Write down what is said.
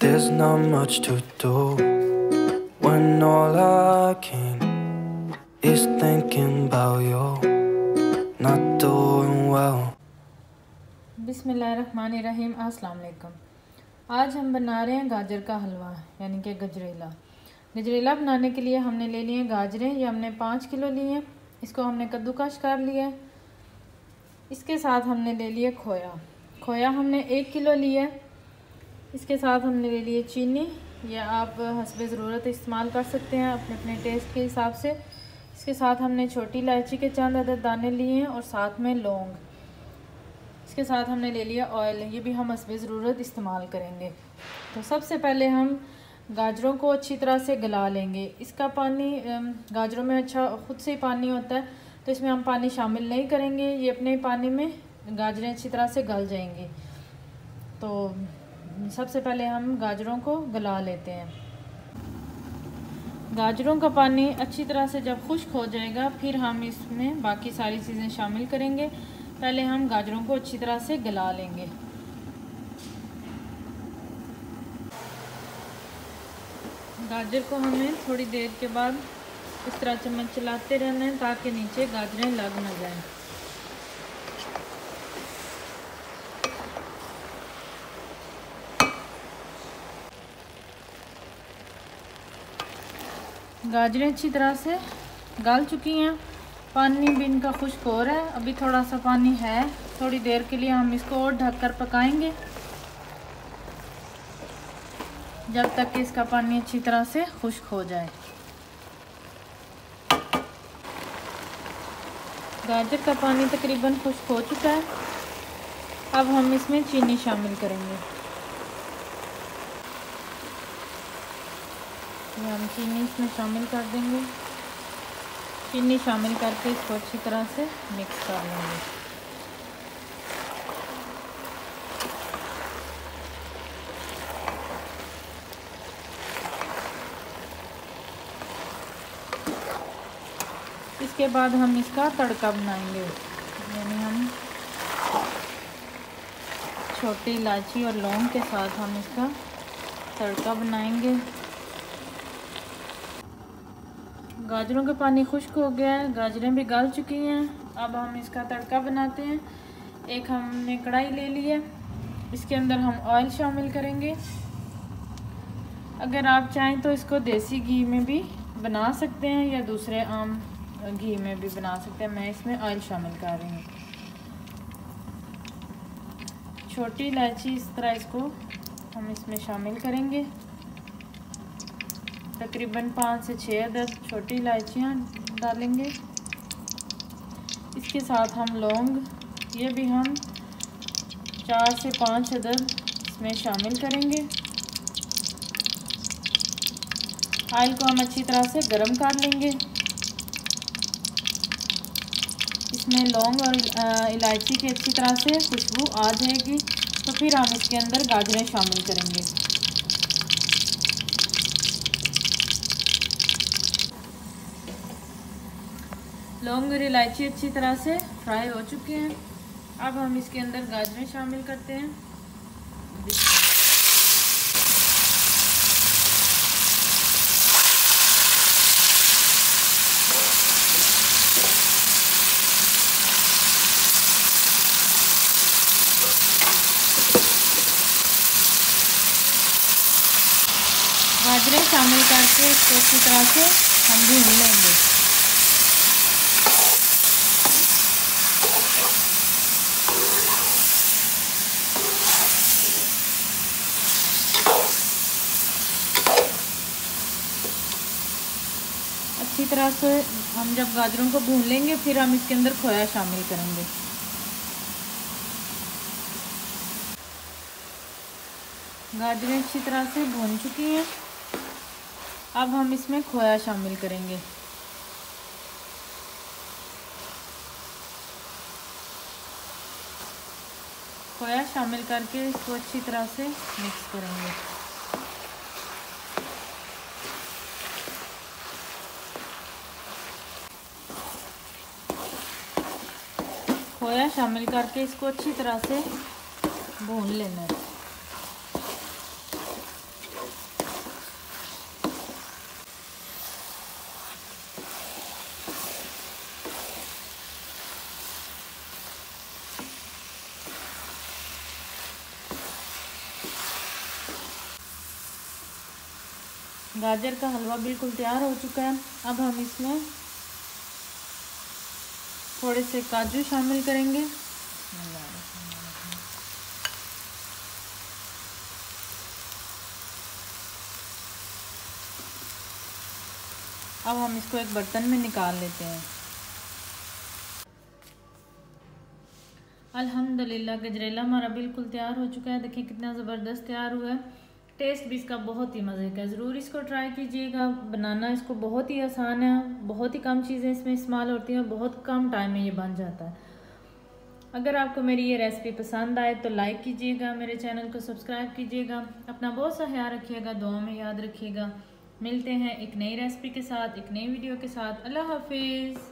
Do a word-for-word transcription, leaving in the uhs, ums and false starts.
There's not much to do when all I can is thinking about you not doing well. बिस्मिल्लाहिर्रहमानिर्रहीम। अस्सलाम वालेकुम। आज हम बना रहे हैं गाजर का हलवा यानी कि गजरेला। गजरेला बनाने के लिए हमने ले लिए गाजरें, ये हमने पाँच किलो लिए हैं। इसको हमने कद्दूकश कर लिया है। इसके साथ हमने ले लिया खोया खोया हमने एक किलो लिया है। इसके साथ हमने ले लिए चीनी, या आप हस्बे ज़रूरत इस्तेमाल कर सकते हैं अपने अपने टेस्ट के हिसाब से। इसके साथ हमने छोटी इलायची के चंद अदद दाने लिए हैं और साथ में लौंग। इसके साथ हमने ले लिया ऑयल, ये भी हम हस्बे ज़रूरत इस्तेमाल करेंगे। तो सबसे पहले हम गाजरों को अच्छी तरह से गला लेंगे। इसका पानी गाजरों में अच्छा ख़ुद से ही पानी होता है, तो इसमें हम पानी शामिल नहीं करेंगे। ये अपने पानी में गाजरें अच्छी तरह से गल जाएंगी। तो सबसे पहले हम गाजरों को गला लेते हैं। गाजरों का पानी अच्छी तरह से जब खुश्क हो जाएगा, फिर हम इसमें बाकी सारी चीज़ें शामिल करेंगे। पहले हम गाजरों को अच्छी तरह से गला लेंगे। गाजर को हमें थोड़ी देर के बाद इस तरह चम्मच चलाते रहना है ताकि नीचे गाजरें लग ना जाएं। गाजरें अच्छी तरह से गल चुकी हैं, पानी भी इनका खुश्क हो रहा है। अभी थोड़ा सा पानी है, थोड़ी देर के लिए हम इसको और ढककर पकाएंगे जब तक कि इसका पानी अच्छी तरह से खुश्क हो जाए। गाजर का पानी तकरीबन खुश्क हो चुका है। अब हम इसमें चीनी शामिल करेंगे। ये हम चीनी इसमें शामिल कर देंगे। चीनी शामिल करके इसको अच्छी तरह से मिक्स कर लेंगे। इसके बाद हम इसका तड़का बनाएंगे, यानी हम छोटी इलायची और लौंग के साथ हम इसका तड़का बनाएंगे। गाजरों का पानी खुश्क हो गया है, गाजरें भी गल चुकी हैं। अब हम इसका तड़का बनाते हैं। एक हमने कढ़ाई ले ली है, इसके अंदर हम ऑयल शामिल करेंगे। अगर आप चाहें तो इसको देसी घी में भी बना सकते हैं या दूसरे आम घी में भी बना सकते हैं। मैं इसमें ऑयल शामिल कर रही हूँ। छोटी इलायची इस तरह इसको हम इसमें शामिल करेंगे। तकरीबन पाँच से छः अदद छोटी इलायचियाँ डालेंगे। इसके साथ हम लौंग, ये भी हम चार से पाँच अदद इसमें शामिल करेंगे। ऑयल को हम अच्छी तरह से गर्म कर लेंगे। इसमें लौंग और इलायची की अच्छी तरह से खुशबू आ जाएगी, तो फिर हम इसके अंदर गाजरें शामिल करेंगे। लौंग और इलायची अच्छी तरह से फ्राई हो चुके हैं। अब हम इसके अंदर गाजरें शामिल करते हैं। गाजरें शामिल करके इसको अच्छी तरह से हम भून लेंगे। अच्छी तरह से हम जब गाजरों को भून लेंगे, फिर हम इसके अंदर खोया शामिल करेंगे। गाजरें अच्छी तरह से भून चुकी हैं। अब हम इसमें खोया शामिल करेंगे। खोया शामिल करके इसको अच्छी तरह से मिक्स करेंगे। खोया शामिल करके इसको अच्छी तरह से भून लेना है। गाजर का हलवा बिल्कुल तैयार हो चुका है। अब हम इसमें थोड़े से काजू शामिल करेंगे। अब हम इसको एक बर्तन में निकाल लेते हैं। अल्हम्दुलिल्लाह गजरेला हमारा बिल्कुल तैयार हो चुका है। देखिए कितना ज़बरदस्त तैयार हुआ है। टेस्ट भी इसका बहुत ही मज़े का है। ज़रूर इसको ट्राई कीजिएगा। बनाना इसको बहुत ही आसान है, बहुत ही कम चीज़ें इसमें इस्तेमाल होती हैं, बहुत कम टाइम में ये बन जाता है। अगर आपको मेरी ये रेसिपी पसंद आए तो लाइक कीजिएगा, मेरे चैनल को सब्सक्राइब कीजिएगा। अपना बहुत सा ख्याल रखिएगा, दुआ में याद रखिएगा। मिलते हैं एक नई रेसिपी के साथ, एक नई वीडियो के साथ। अल्लाह हाफिज़।